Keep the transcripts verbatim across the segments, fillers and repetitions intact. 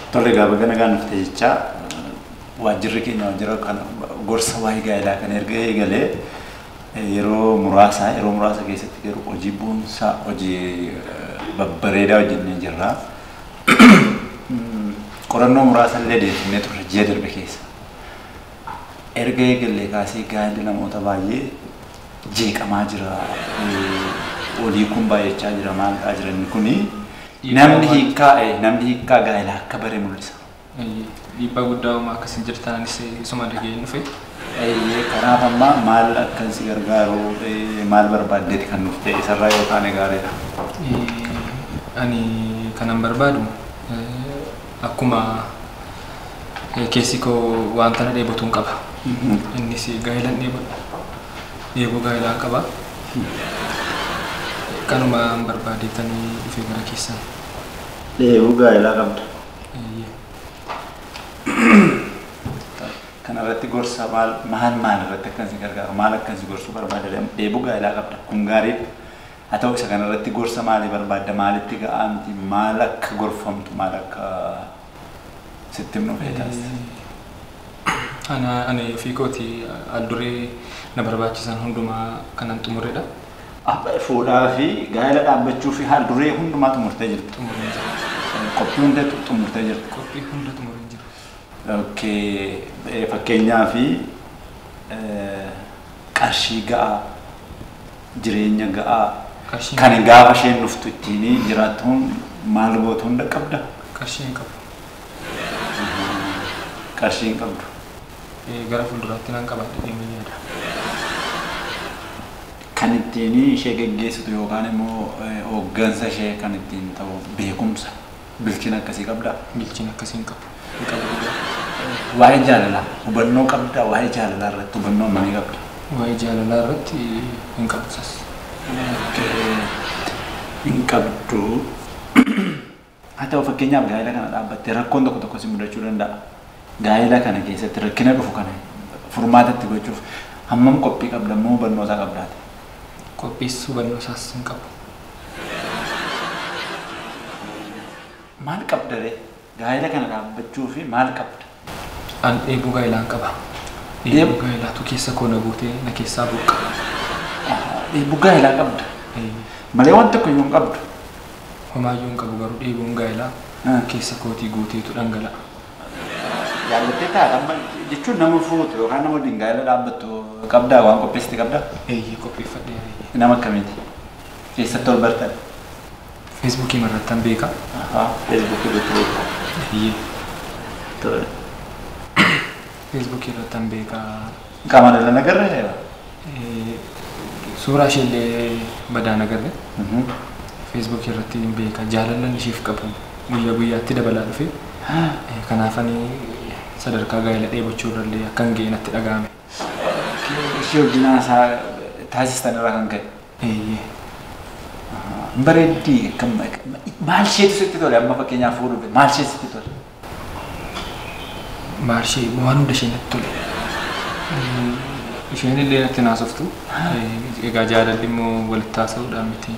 Tole gaafa gana gaan dhufte jecha waajjirri keenya waajjira kan gorsa waa'ee gaa'elaa kan erga eegalee yeroo muraasa yeroo muraasa keessatti garuu hojii bu'umsaa hojii babbareedaa hojjennee jirra. Qorannoo muraasa illee deemnee turre ji'a darbe keessa. Erga eegalee kaasee gaa'elli namoota baay'ee jeeqamaa jira. Olii kun baay'achaa jira maalidhaa jiran kuni namni hiikaa namni hiikaa gaa'elaa akka bare mul'isa. Dhiibbaa guddaa uumaa akkasiin jirtaanis isuma dhageenyu fe. Kanaaf amma maal akkan si gargaaru maal barbaaddeeti kan nuuf ta'e isarraa yookaan gaariidha. Ani kanan barbaadu akkuma keessi koo wanta na dheebotuun qaba. Innis gaa'elan dheebodha. Dheeboo gaa'elaa qaba. Kanuma barbaadeetanii dhufee gara keessan. Dheeboo gaa'elaa qabda. Kana irratti gorsa maal maal maal irratti akkan si gargaaru maal akkan si gorsuu barbaadde dheeboo gaa'elaa qabda kun gaariidha. Haa ta'u isa kana irratti gorsa maalii barbaadda maalitti ga'aamti maal akka gorfamtu maal akka sitti himnu feetaas. Ana ani ofii kooti alduree na barbaachisan hundumaa kanan xumuredha. Fuudhaa fi gaa'ela dhaabbachuu fi haal duree hundumaa xumurtee jirtu. Qophii hunda xumurtee jirtu. Qophii hunda xumuree jiru. Okay, fakkeenyaa fi qarshii ga'aa jireenya ga'aa kan gaafa isheen dhuftu ittiin jiraattuun maal gootu hunda qabda? Qarshii hin qabu. Qarshii hin qabdu. Gara fuulduraatti nan qabaadha deemee yaada. Kan ittiin ishee geggeessitu yookaan immoo hooggansa ishee kan ittiin ta'u beekumsa bilchina akkasii qabda? Bilchina akkasii hin qabu. Hin qabu. Waa'ee jaalalaa hubannoo qabda waa'ee jaalalaa irratti hubannoo maalii qabda? Waa'ee jaalalaa irratti hin qabu sas. Hin qabdu. Haa ta'u fakkeenyaaf gaa'ela kana dhaabbattee rakkoon tokko tokko si mudachuu danda'a. Gaa'ela kana keessatti rakkina dhufu kana furmaatatti gochuuf hammam qophii qabda moo hubannoo isaa qabdaati? Qophiis hubannoo isaas hin qabu. Maal qabda ree? Gaa'ela kana dhaabbachuu fi maal qabda? An dheebuu gaa'elaa qaba. Dheebuu gaa'elaatu keessa koo na guutee na keessaa buqqa. Dheebuu gaa'elaa qabda? Malee waan tokko iyyuu hin qabdu? Homaayyuu hin qabu garuu dheebuun gaa'elaa keessa kootii guuteetu dhangala'a. Jaallattee ta'a jechuun nama fuutu yookaan nama waliin gaa'ela dhaabbattu qabdaa waan qopheessite qabdaa? Eeyyee qopheeffadhee. Nama akkamiiti? Keessatti ol bartan? Feesbuukii irrattan beeka. Feesbuukii irratti beeka. Eeyyee. Tole. Feesbuukii irrattan beeka. Qaama dhala nagarree? Suuraa isheellee badaan agarre. Feesbuukii irratti hin beeka. Jaalallan isheef qabu guyyaa guyyaatti dabalaa dhufe. Kanaafanii sadarkaa gaa'ela dheebochuu irrallee akka hin ga'e natti dhaga'ame. Ishee wajjin haasaa taasistan irraa kan ka'e? Eeyyee. Bareeddii maal isheetu sitti tole amma fakkeenyaaf fuudhuuf maal ishee sitti tole? Maal ishee waan hunda ishee natti tole. Isheen illee natti naasoftu. Egaa jaalalli immoo walitti haasa'uudhaan miti.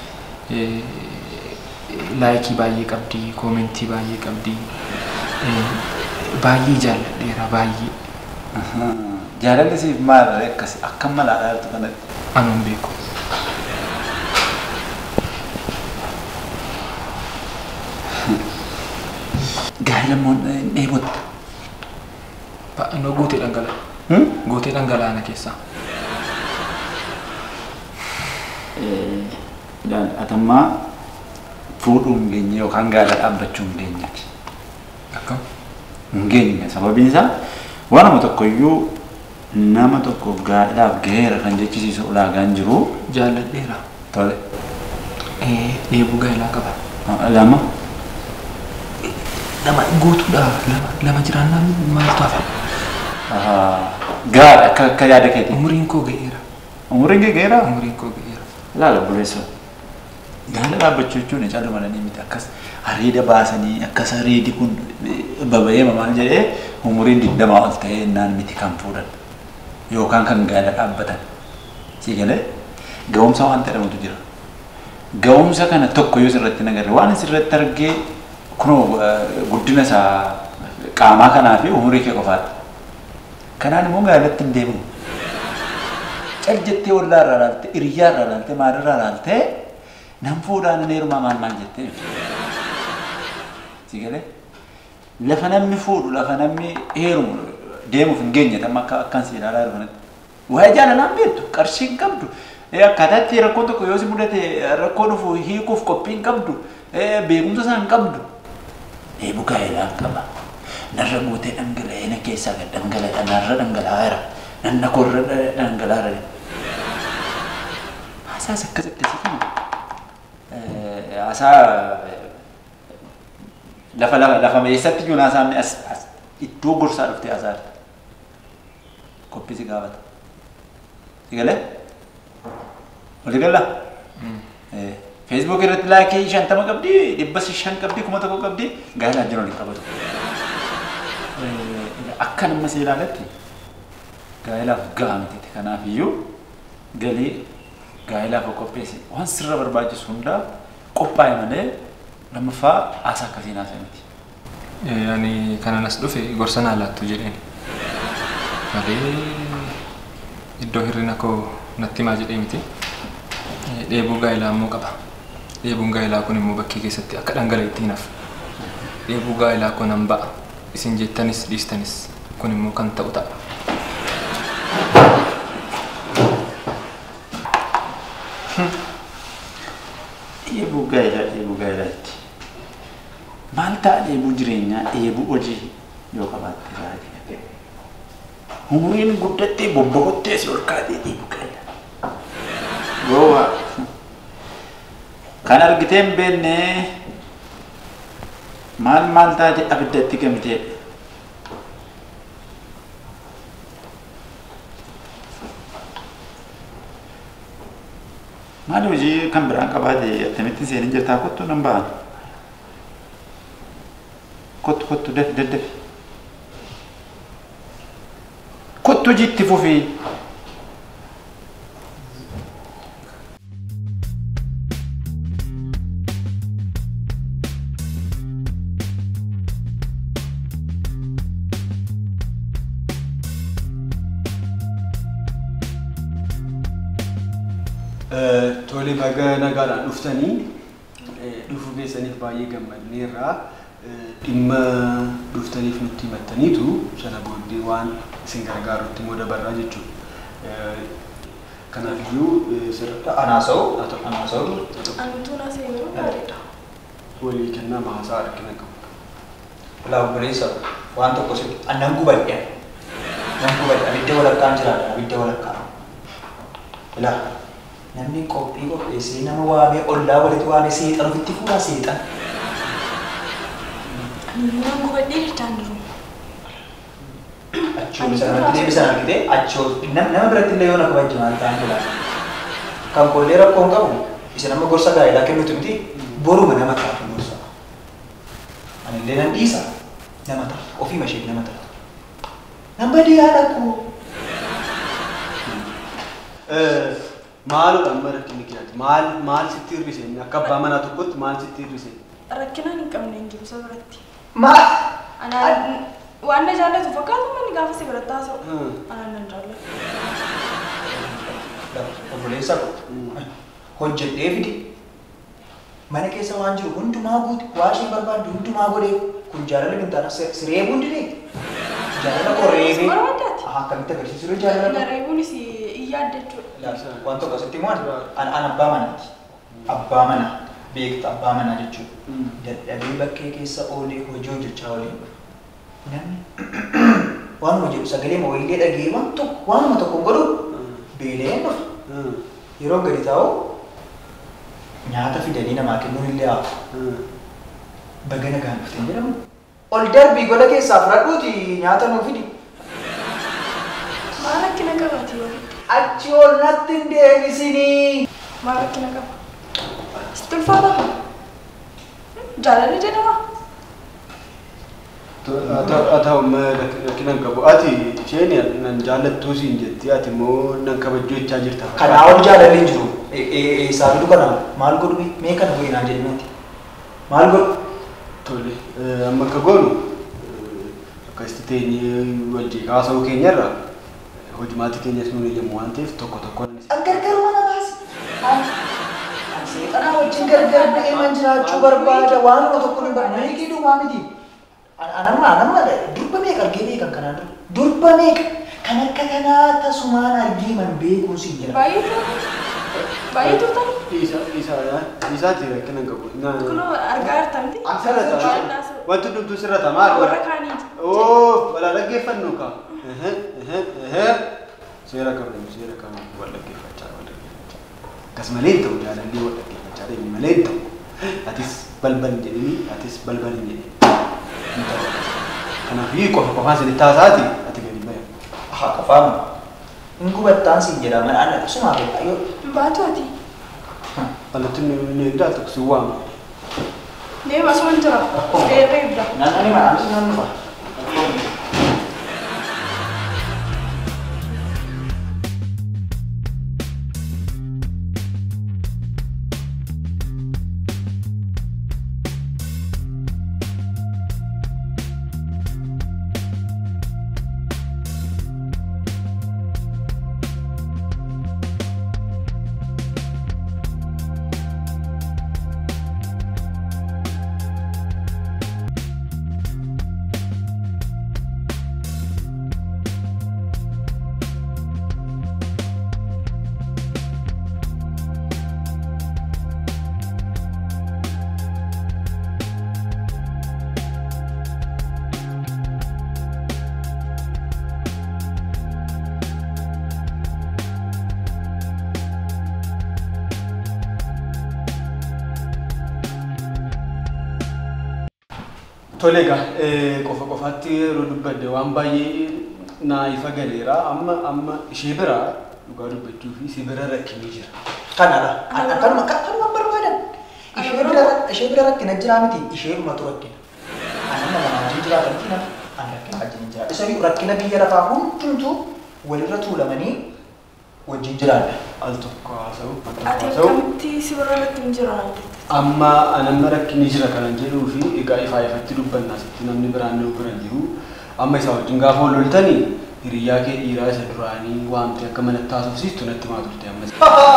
Laayikii baay'ee qabdi, koomentii baay'ee qabdi. Baay'ee jaalladheera baay'ee. Jaalalli siif maal akkasi akka malaadhaa jirtu kanatti? Anuun beeku. Gaa'ela immoo dheebotta? Baay'inoo guutee dhangala'a. Guutee dhangala'aa na keessaa. Atammaa fuudhuu hin geenye yookaan gaa'ela dhaabbachuu hin geenyeeti. Akkam? Hin geenye sababiin isaa waanuma tokkoyyuu nama tokko gaa'elaaf gaheera kan jechisiisu ulaagaan jiru. Jaalladheera. Tole. Dheebuu gaa'elaa qaba. Lama? Lama guutuudha. Lama lama jiraannaan maaltu hafe? Gaa'ela akka akka yaada keeti. Umuriin koo ga'eera. Umuriin kee ga'eera? Umuriin koo ga'eera. Laala buleessa. Gaa'ela dhaabbachuu jechuun caallu malanii miti akkas areeda baasanii akkas areedi kun baba'ee maal jedhee umuriin digdamaa ol ta'ee naan miti kan fuudhan yookaan kan gaa'ela dhaabbatan. Si galee ga'umsa waan jedhamutu jira. Ga'umsa kana tokko yoo sirratti nagarre waan sirratti argee kunoo guddina isaa qaamaa kanaa fi umurii kee qofaadha. Kanaan immoo gaa'elatti hin deemu. Cal jettee ollaa irraa ilaalte, hiriyyaa irraa ilaalte, maalirraa ilaalte nam fuudhaan inni heerumaa maal maal jettee si galee lafa namni fuudhu lafa namni heerumu deemuuf hin geenye tamma akka akkan si ilaalaa jiru kanatti. Waa'ee jaalalaan beektu qarshii hin qabdu. Akkaataatti rakkoo tokko yoo si mudate rakkoo dhufu hiikuuf qophii hin qabdu. Beekumsa isaa hin qabdu. Dheebuu gaa'elaa qaba. Narra guutee dhangala'ee na keessaa gad dhangala'ee narra dhangala'aa jira. Nanna korra dhangala'aa jira. Haasaas akkasitti si kana. Haasaa lafa lafa lafa meessatti iyyuu haasaamni as iddoo gorsaa dhuftee haasaarta. Qophii si gaafata. Si galee? Wali galla? Facebook irratti laakii shantama qabdi, dhibba shan qabdi, kuma tokko qabdi, gaa'elaa jiru waliin qabatu. Akka nama si ilaaletti gaa'elaaf ga'a miti. Kanaaf iyyuu galii gaa'elaaf qopheessi. Waan sirra barbaachisu hundaa qophaa'e malee lammaffaa haasaa akkasiin haasa'e miti. Ani kanan as dhufe gorsa naa laattu jedheen. Malee iddoo hirrina koo natti himaa jedhee miti. Dheebuu gaa'elaa immoo qaba. Dheebuun gaa'elaa kun immoo bakkee keessatti akka dhangala'eetti hin hafu. Dheebuu gaa'elaa kun nan ba'a. Isin jettanis dhiistanis kun immoo kan ta'u ta'a. Dheebuu gaa'elaa dheebuu gaa'elaatti. Maal ta'a dheebuu jireenyaa dheebuu hojii yoo qabaatte taate. Umuriin guddattee bobboqottee si ol kaatee dheebuu gaa'elaa. Goowwa kan argitee hin beekne maal maal taate abiddatti gamtee. Maal hojii kan biraan qabaate attamitti seenin jirtaa kottu nan ba'an. Kottu kottu dafi daddafi. Kottu hojiitti fufii. Tole baga nagaadhaan dhuftanii dhufuu keessaniif baay'ee gammadneerra. Dhimma dhuftaniif nutti himattaniitu sana booddee waan isin gargaarutti immoo dabarraa jechuudha. Kanaafiyyuu sirriitti anaasa'u anaasa'u Antuun asii yeroo gaariidha. walii kennaa haasaa harkina qabu. Laabbileessa waan tokko sitti annan gubadhe nan gubadhe abidda walakkaan jiraadha abidda walakkaa. Ilaa namni qophii qopheessee nama waamee ollaa walitti waamee seexan ofitti fuudhaa seexan. Nan gubadhee jirtaan jiru. Achoo sanatti deebisan argitee achoo nama biratti illee yoo na kabajji maal ta'an jira. Kan kollee rakkoon qabu isa nama gorsa gaa'elaa kennutu miti boruma nama taatu gorsa. Ani illee nan dhiisa nama taatu ofii mashee nama taatu. Nan badii haadha koo. Maalodhaan bara ittiin kiyyaati? Maal maal sitti hir'ise? Akka abbaa manaa tokkotti maal sitti hir'ise? Rakkinaan hin qabne hin jiru isa biratti. Maal? Anaan waan na jaallatu fakkaatu manni gaafa si biratti haasa'u. Anaan nan jaallatu. Obboleessa ko hojjedhee fide mana keessa waan jiru hundumaa guutu waa ishee barbaaddu hundumaa godhee kun jaalala hin taane siree hundi dee jaalala koo reebee akkamitti agarsiisu jaalala koo. Reebuunis iyyaadda jechuudha. Waan tokko asitti immoo an abbaa manaati. Abbaa manaa beekta abbaa manaa jechuudha. Dadhabee bakkee keessa oolee hojii hojjechaa oolee namni waan hojjetu sagalee mooyillee dhagee waan tokko waanuma tokko godhu beelee dhufu. Yeroo gadi taa'u nyaata fidanii namaa kennuun illee hafu. Baga nagaan dhuftee jedhamu. Ol darbii gola keessaa fudhadhuuti nyaata nuu fidi. Maal rakkina qabaati yoo? Achi ol natti hin deebisinii. Maal rakkina qaba? Sitti ulfaata? Jaalalli jedhama? Haa ta'u rakkina hin qabu. Ati isheen nan jaallattuu siin jetti ati immoo nan kabajjuu jechaa jirta. Kanaa ol jaalalli hin jiru. Eessaa fidu kana maal godhu mee kana bu'inaa jedhanii maal godhu? Tole, amma akka goonu akkasitti teenyee wajjii haasa'uu keenyarra hojimaatii keenyas nuuni yemmuu waan ta'eef tokko tokko. Gargar mana baasi. Seexanaa wajjin gargar deeman jiraachuu barbaada waanuma tokko hin barbaadu. Meeqii dhumaa miti. Anamma anamma durba meeqa argee beekan kanaan dura. Durba meeqa kan akka kanaa tasumaan argee man beekuun si jira. Baay'ee baay'ee ta'u. Isa isa isa jira kan qabu. Kunoo argaa jirtamti. Asirratti wanti dhumtu sirrata maal? Warra kaanii. Oo wala dhaggeeffannu ka. Ehe ehe ehe seera qabnu seera qabnu wal dhaggeeffachaa wal dhaggeeffachaa. Akkasumalee ta'u jaalallee wal dhaggeeffachaa deemi malee ta'u. Atis balbal jedhini atis balbal jedhini. Kanaaf hii qofa qofaa isin taasaati ati gadi bahe. Haa qofaan hin gubattaan siin jedhama ana sumaa beekaa yoo. Baatu ati. Alatti ni eegdaa tokko si waama. Deema soon jira. Deema ibda. Naannoo mana si naannoo fa'a. Tolega, qofa qofaatti yeroo dubbadde waan baay'ee naa ifa galeera amma amma ishee bira dhugaa dubbachuu fi si bira rakkinii jira. Kanadha. Kanuma kanuma barbaadan. Ishee bira ishee bira rakkina jira miti isheeruma tu rakkina. Anama nama wajjin jiraatan kina an rakkina wajjin jiraata. Isa rakkina biyya lafaa hundumtuu walirra tuulamanii wajjin jiraata. Al tokko haasa'u. Ati akkamitti si bira rakkin jira? Amma anamma rakkinii jira kanan jedhuu fi egaa ifaa ifatti dubbannaa sitti namni biraan nu bira jiru. Amma isa wajjin gaafa wal loltanii hiriyyaa kee dhiiraa isa duraanii waamte akka manatti taasifsiistu natti maa turte ammas.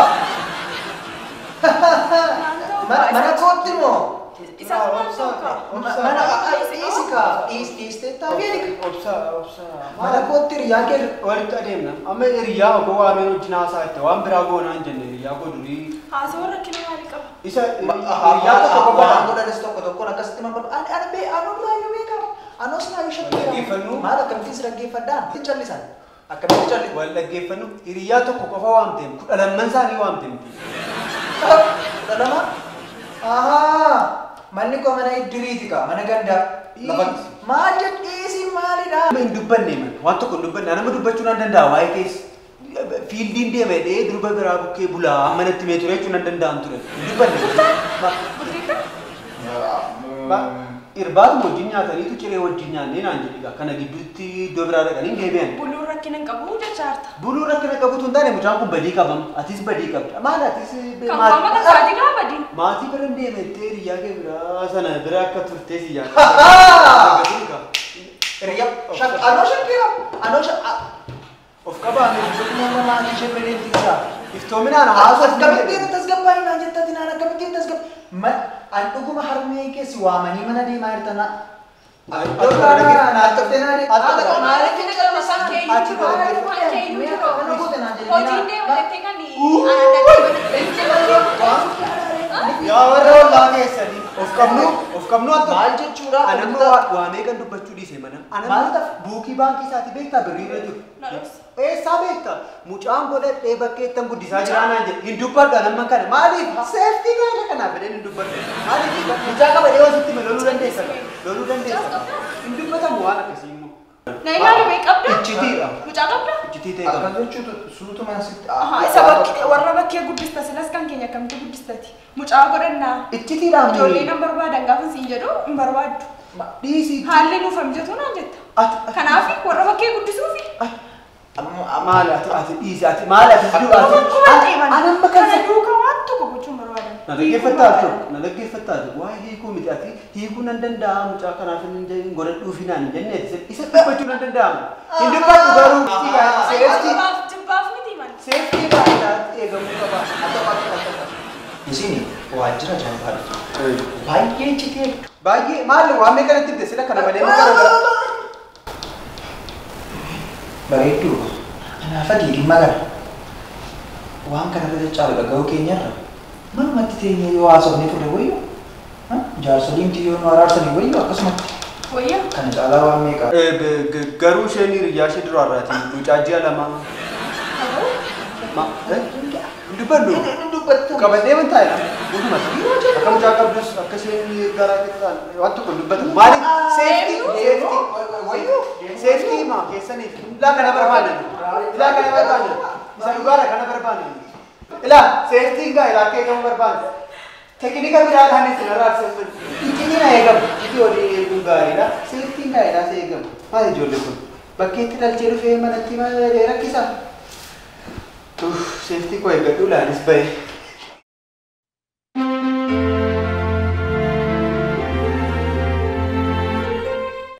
Mana kootti moo? Isa obsa Mana dhiisika dhiistee taa'ee obsa obsa. mana kootti hiriyyaa kee Walitti adeemna. Amma hiriyyaa koo waameen wajjin haasaa itti waan biraa goonaan jenne hiriyyaa koo durii. haasawwan rakkina maalii qaba? Isa hiriyyaa tokko tokko waan godhanis tokko tokkoon akkasitti nama godhu ani ani bee anoo biraayyuu beekama anoo sinaa ishee Dhaggeeffannu. maal akkamittiin si dhaggeeffadhaan hin callisan akkamitti calli wal dhaggeeffannu hiriyyaa tokko qofa waamteen kudha lamman isaanii waamteen miti. kudha lama ahaa manni koo mana iddiriiti ka mana gandaa lafa maal jedhiisi maalidha Hin dubbanne man waan tokko hin dubbanne nama dubbachuu nan danda'a waa'ee keessa fiildiin deeme dhee durba biraa bukkee bulaa manatti mee ture jechuun nan danda'an ture. Hin dubbanne. Irbaatuma wajjin nyaataniitu ciree wajjin nyaannee naan jedhiga kana gidduutti iddoo biraa dhaqanii hin deebi'an. Buluu rakkina hin qabu jechaarta. Buluu rakkina qabutu hin taane mucaan kun badii qabam atis badii qabda maal atis Kan maama kasaati gaa badii. maatii bira hin deemettee hiriyyaa kee biraa sana bira akka turtee si yaadda. hiriyyaa shak anoo shakkira anoo shak Of qabaame nama maatii ishee beelti isaa iftoominaan haasofne. akkamitti tasgabbaa'ii naan jettati naan akkamitti tasgabbaa'ii an dhuguma harmee keessi waamanii mana deemaa jirtana Yaa warra ollaa keessanii of qabnu of qabnu akka maal jechuudha anamma waamee kan dubbachuu dhiise mana anamma buukii baankii isaati beektaa birriirra jiru. Eessaa beektaa mucaan godhadhee bakkeettan guddisaa jiraanaan jedhe hin dubbadhu anamma kana maaliif seeftii gaala kanaaf fedheen hin dubbadhu maaliif mucaa qabadhee wasitti me loluu dandeessa loluu dandeessa hin dubbatamu waan akkasii immoo. Na ilaalu mee qabda? Iccitiidha. Mucaa qabda? Iccitii ta'e qaba. akkas jechuutu suutumaan sitti Isa bakkee warra bakkee guddista silas kan keenya akkamitti guddistati? Mucaa godhannaa. Iccitiidhaan Ijoollee nan barbaadan gaafa siin jedhu hin barbaaddu. dhiisii. Haalli nuuf mijatu naan jetta. Kanaaf warra bakkee guddisuufi. Maal ati ati dhiisi ati maal ati Akkuma akkuma deeman. Kana duukaa waan tokko gochuun barbaadan. Na dhaggeeffattaa jiru. Na dhaggeeffattaa jiru. Waa hiikuu miti ati hiikuu nan danda'amu mucaa kanaaf hin godhadhuufi naan jennee isa dubbachuu nan danda'amu. Hin dubbadhu garuu seeftii Jibbaaf miti man. seeftii baay'inaatti eegamuu qaba. Akka fakkaata. Isin waajjira jaallaadha. Baay'ee citee. Baay'ee maal waan meeqatti hidde sila kana malee maqaa gara. Bareedduu. Kanaaf adii dhimma gara. Waan kana irra caalu dhaga'uu keenyarra. Manumatti teenyee yoo haasofnee turre wayyu. Jaarsoliin yoo nu araarsanii wayyu akkasumatti. Wayya. Kana caalaa waan meeqa? Garuu isheen hiriyaa ishee duraarraati. Mucaa ji'a lama. Dubbadhu. Qabadhee waan taa'e. Guutumatti. Akka mucaa qabdus akka isheen garaa keessaan waan tokko dubbatu. Maali? Seeftii. Seeftii. Wayyu. Seeftii maa keessaniif. Ilaa kana barbaadan. Ilaa kana barbaadan. Isa dhugaadha kana barbaadan. Ilaa seeftiin gaa ilaa kee gama barbaadan. Teknika biraa dhanis na raabsan. Itti na eegamu. Itti olii eeguun gaariidha. Seeftiin gaa ilaa see eegamu. Maali ijoollee kun? Bakkeetti dhalchee dhufee manatti maal rakkisaa? Seeftii koo eeggadhu ilaalis bahe.